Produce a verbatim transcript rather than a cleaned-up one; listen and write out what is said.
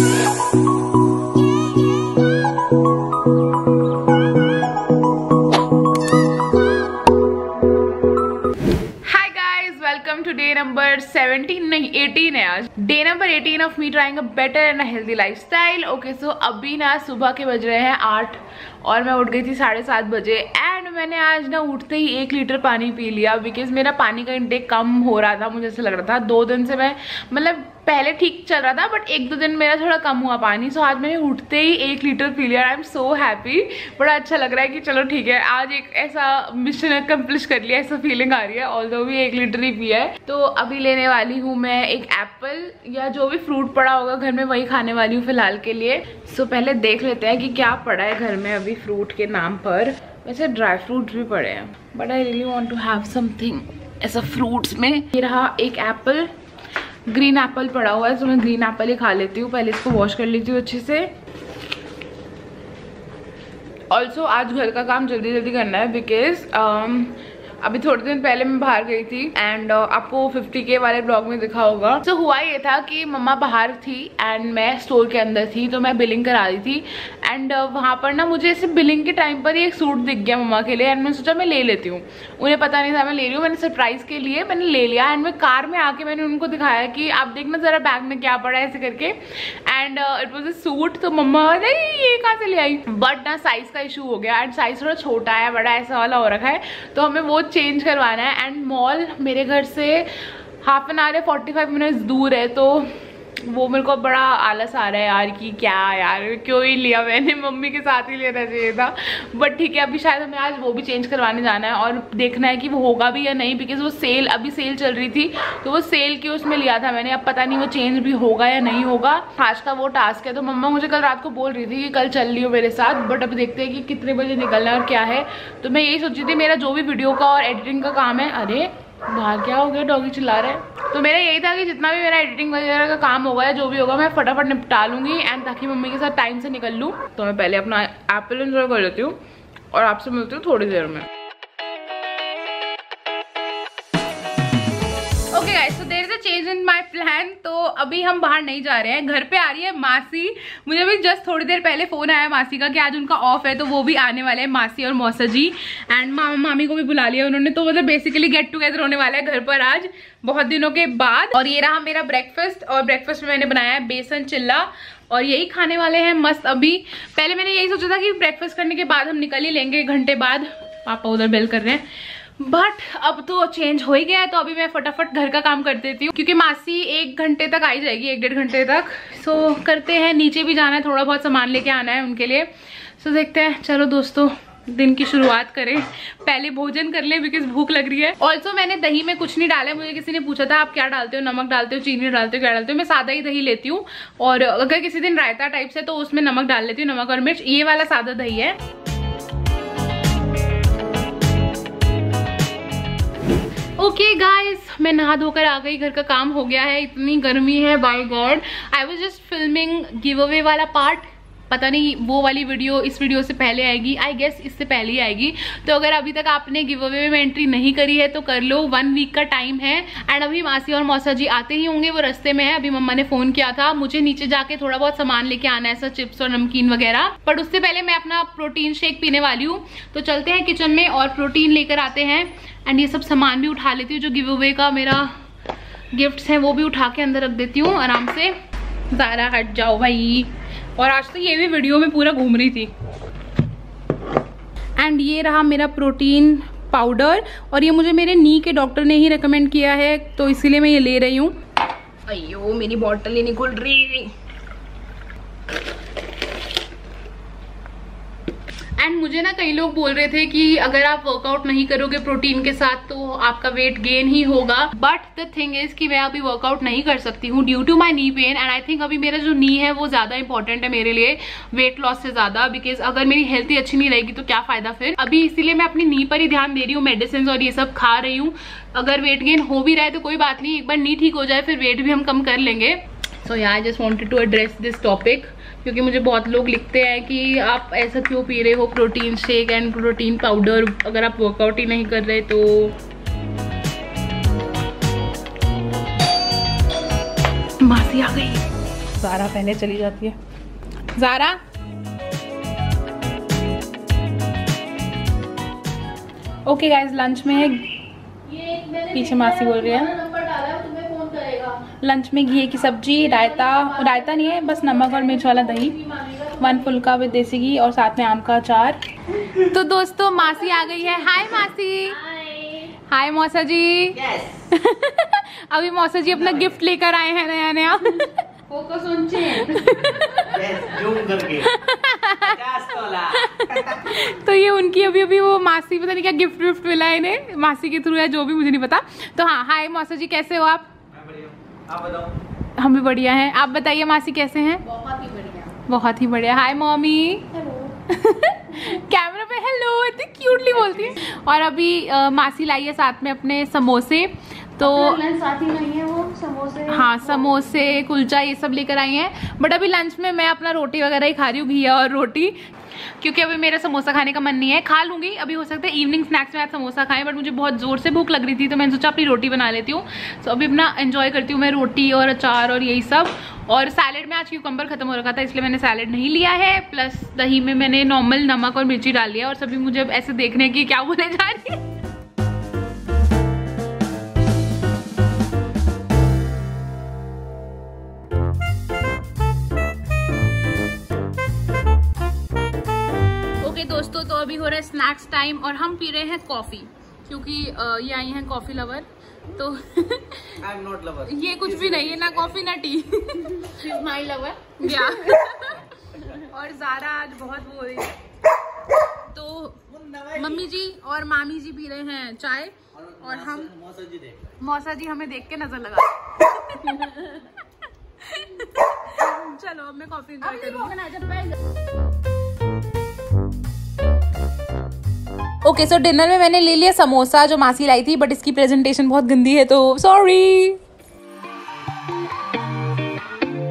Day number seventeen नहीं eighteen है आज। Day number eighteen of me trying a better and healthy lifestyle. Okay so अभी ना सुबह के बज रहे हैं आठ और मैं उठ गई थी साढ़े सात बजे एंड मैंने आज ना उठते ही एक लीटर पानी पी लिया बिकॉज मेरा पानी का इंटेक कम हो रहा था। मुझे ऐसा लग रहा था दो दिन से मैं मतलब पहले ठीक चल रहा था बट एक दो दिन मेरा थोड़ा कम हुआ पानी। सो आज मैंने उठते ही एक लीटर पी लिया। I am so happy. बड़ा अच्छा लग रहा है कि चलो ठीक है आज एक ऐसा मिशन अकम्प्लिश कर लिया, ऐसा फीलिंग आ रही है। ऑल्दो भी एक लीटर ही पिया है। तो अभी लेने वाली हूँ मैं एक एप्पल या जो भी फ्रूट पड़ा होगा घर में वही खाने वाली हूँ फिलहाल के लिए। सो पहले देख लेते हैं कि क्या पड़ा है घर में अभी फ्रूट के नाम पर। वैसे ड्राई फ्रूट भी पड़े हैं but I really want to have something ऐसा फ्रूट्स में। ये रहा एक एप्पल, ग्रीन एप्पल पड़ा हुआ है तो मैं ग्रीन एप्पल ही खा लेती हूँ। पहले इसको वॉश कर लेती हूँ अच्छे से। ऑल्सो आज घर का काम जल्दी जल्दी करना है बिकॉज um, अभी थोड़े दिन पहले मैं बाहर गई थी एंड uh, आपको फिफ्टी के वाले ब्लॉग में दिखा होगा। तो so, हुआ ये था कि मम्मा बाहर थी एंड मैं स्टोर के अंदर थी तो मैं बिलिंग करा रही थी एंड uh, वहाँ पर ना मुझे ऐसे बिलिंग के टाइम पर ही एक सूट दिख गया मम्मा के लिए एंड मैंने सोचा मैं ले लेती हूँ। उन्हें पता नहीं था मैं ले रही हूँ, मैंने सरप्राइज के लिए मैंने ले लिया एंड मैं कार में आके मैंने उनको दिखाया कि आप देखना जरा बैग में क्या पड़ा है ऐसे करके and it was a suit. तो मम्मा नहीं ये कहाँ से ले आई, बट ना साइज का इशू हो गया एंड साइज थोड़ा छोटा है, बड़ा ऐसा वाला हो रखा है तो हमें वो चेंज करवाना है। एंड मॉल मेरे घर से हाफ एन आवर या फोर्टी फाइव मिनट्स दूर है तो वो मेरे को बड़ा आलस आ रहा है यार कि क्या यार क्यों ही लिया मैंने, मम्मी के साथ ही लेना चाहिए था। बट ठीक है अभी शायद हमें आज वो भी चेंज करवाने जाना है और देखना है कि वो होगा भी या नहीं बिकॉज वो सेल अभी सेल चल रही थी तो वो सेल की उसमें लिया था मैंने। अब पता नहीं वो चेंज भी होगा या नहीं होगा, आज का वो टास्क है। तो मम्मा मुझे कल रात को बोल रही थी कि कल चल रही हो मेरे साथ बट अब देखते हैं कि कितने बजे निकलना है और क्या है। तो मैं यही सोची थी मेरा जो भी वीडियो का और एडिटिंग का काम है, अरे बाहर क्या हो गया डॉगी चिल्ला रहा है। तो मेरा यही था कि जितना भी मेरा एडिटिंग वगैरह का काम होगा या जो भी होगा मैं फटाफट निपटा लूंगी एंड ताकि मम्मी के साथ टाइम से निकल लूँ। तो मैं पहले अपना एप्पल एंजॉय कर लेती हूँ और आपसे मिलती हूँ थोड़ी देर में। Okay guys so there is a change in my plan. तो अभी हम बाहर नहीं जा रहे हैं, घर पे आ रही है मासी। मुझे अभी जस्ट थोड़ी देर पहले फोन आया मासी का कि आज उनका ऑफ है तो वो भी आने वाले हैं, मासी और मौसा जी एंड मामा मामी को भी बुला लिया उन्होंने। तो मतलब बेसिकली गेट टुगेदर होने वाला है घर पर आज बहुत दिनों के बाद। और ये रहा मेरा ब्रेकफास्ट और ब्रेकफास्ट में मैंने बनाया है बेसन चिल्ला और यही खाने वाले हैं मस्त। अभी पहले मैंने यही सोचा था कि ब्रेकफास्ट करने के बाद हम निकल ही लेंगे एक घंटे बाद। पापा उधर बेल कर रहे हैं बट अब तो चेंज हो ही गया है तो अभी मैं फटाफट घर का काम कर देती हूँ क्योंकि मासी एक घंटे तक आई जाएगी, एक डेढ़ घंटे तक। सो करते हैं, नीचे भी जाना है, थोड़ा बहुत सामान लेके आना है उनके लिए। सो देखते हैं, चलो दोस्तों दिन की शुरुआत करें, पहले भोजन कर ले बिकॉज भूख लग रही है। ऑल्सो मैंने दही में कुछ नहीं डाला है, मुझे किसी ने पूछा था आप क्या डालते हो, नमक डालते हो, चीनी डालते हो, क्या डालते हो। मैं सादा ही दही लेती हूँ और अगर किसी दिन रायता टाइप से तो उसमें नमक डाल लेती हूँ, नमक और मिर्च। ये वाला सादा दही है। ओके okay गाइस मैं नहा धोकर आ गई, घर का काम हो गया है। इतनी गर्मी है by God. I was just filming giveaway वाला पार्ट, पता नहीं वो वाली वीडियो इस वीडियो से पहले आएगी, आई गेस इससे पहले ही आएगी। तो अगर अभी तक आपने गिव अवे में एंट्री नहीं करी है तो कर लो, वन वीक का टाइम है। एंड अभी मासी और मौसा जी आते ही होंगे, वो रास्ते में है। अभी मम्मा ने फोन किया था, मुझे नीचे जाके थोड़ा बहुत सामान लेके आना है, ऐसा चिप्स और नमकीन वगैरह। बट उससे पहले मैं अपना प्रोटीन शेक पीने वाली हूँ तो चलते हैं किचन में और प्रोटीन लेकर आते हैं। एंड ये सब सामान भी उठा लेती हूँ, जो गिव अवे का मेरा गिफ्ट्स हैं वो भी उठा के अंदर रख देती हूँ आराम से। ज़रा हट जाओ भाई। और आज तो ये भी वीडियो में पूरा घूम रही थी। एंड ये रहा मेरा प्रोटीन पाउडर और ये मुझे मेरे नी के डॉक्टर ने ही रेकमेंड किया है तो इसीलिए मैं ये ले रही हूँ। अयो मेरी बॉटल ही नहीं खुल रही। एंड मुझे ना कई लोग बोल रहे थे कि अगर आप वर्कआउट नहीं करोगे प्रोटीन के साथ तो आपका वेट गेन ही होगा। बट द थिंग इज कि मैं अभी वर्कआउट नहीं कर सकती हूँ due to my knee pain. And I think अभी मेरा जो नी है वो ज्यादा इंपॉर्टेंट है मेरे लिए वेट लॉस से ज्यादा, बिकॉज अगर मेरी हेल्थ ही अच्छी नहीं रहेगी तो क्या फायदा फिर। अभी इसीलिए मैं अपनी नी पर ही ध्यान दे रही हूँ, मेडिसिन और ये सब खा रही हूँ। अगर वेट गेन हो भी रहा है तो कोई बात नहीं, एक बार नी ठीक हो जाए फिर वेट भी हम कम कर लेंगे। So yeah I just wanted to address this topic क्योंकि मुझे बहुत लोग लिखते हैं कि आप ऐसा क्यों पी रहे हो protein shake and protein powder अगर आप वर्कआउट ही नहीं कर रहे। तो मासी आ गई। ज़ारा पहले चली जाती है। ज़ारा ओके गाइस, लंच में है, पीछे मासी बोल रही है लंच में घी की सब्जी, रायता, रायता नहीं है बस नमक और मिर्च वाला दही, वन फुल्का विद देसी घी और साथ में आम का अचार। तो दोस्तों मासी आ गई है। हाय मासी। हाय मौसा जी। yes. अभी मौसा जी अपना गिफ्ट लेकर आए हैं नया नया। Focus on chain. जूम करके तो ये उनकी अभी अभी वो मासी पता नहीं क्या गिफ्ट विफ्ट मिला है इन्हें, मासी के थ्रू है जो भी मुझे नहीं पता। तो हाँ, हाय मौसा जी, कैसे हो आप? मैं बढ़िया, आप बताओ। हम भी बढ़िया हैं, आप बताइए मासी कैसे हैं? बहुत ही बढ़िया, बहुत ही बढ़िया। Hi mummy. कैमरा पे हेलो इतनी क्यूटली बोलती है। और अभी आ, मासी लाई है साथ में अपने समोसे, तो साथ ही नहीं है वो समोसे, हाँ समोसे कुलचा ये सब लेकर आई हैं। बट अभी लंच में मैं अपना रोटी वगैरह ही खा रही हूँ, घिया और रोटी, क्योंकि अभी मेरा समोसा खाने का मन नहीं है। खा लूंगी अभी, हो सकता है इवनिंग स्नैक्स में आज समोसा खाएं, बट मुझे बहुत जोर से भूख लग रही थी तो मैंने सोचा अपनी रोटी बना लेती हूँ। तो अभी अपना एंजॉय करती हूँ मैं रोटी और अचार और यही सब। और सैलेड में आज क्यूकम्बर खत्म हो रखा था इसलिए मैंने सैलेड नहीं लिया है, प्लस दही में मैंने नॉर्मल नमक और मिर्ची डाल लिया। और सभी मुझे अब ऐसे देखने की क्या बोले जा रही है। दोस्तों तो अभी हो रहा है स्नैक्स टाइम और हम पी रहे हैं कॉफी, क्योंकि ये आई हैं कॉफी लवर। तो आई एम नॉट लवर, ये कुछ भी नहीं है, ना कॉफी ना tea. She is my lover. या और ज़ारा आज बहुत वो रही है, तो मम्मी जी और मामी जी पी रहे हैं चाय और हम मौसा जी देख मौसा जी हमें देख के नजर लगा। चलो अब मैं कॉफी एंजॉय करूंगी। ओके सो डिनर में मैंने ले लिया समोसा जो मासी लाई थी, बट इसकी प्रेजेंटेशन बहुत गंदी है तो सॉरी।